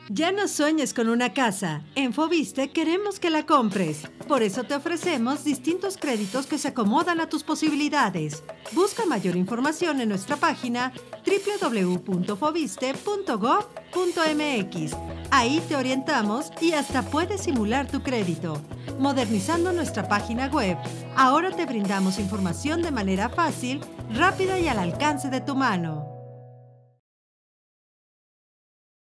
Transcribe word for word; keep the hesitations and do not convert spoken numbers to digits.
Ya no sueñes con una casa. En Foviste queremos que la compres. Por eso te ofrecemos distintos créditos que se acomodan a tus posibilidades. Busca mayor información en nuestra página doble u doble u doble u punto foviste punto gob punto mx. Ahí te orientamos y hasta puedes simular tu crédito. Modernizando nuestra página web, ahora te brindamos información de manera fácil, rápida y al alcance de tu mano.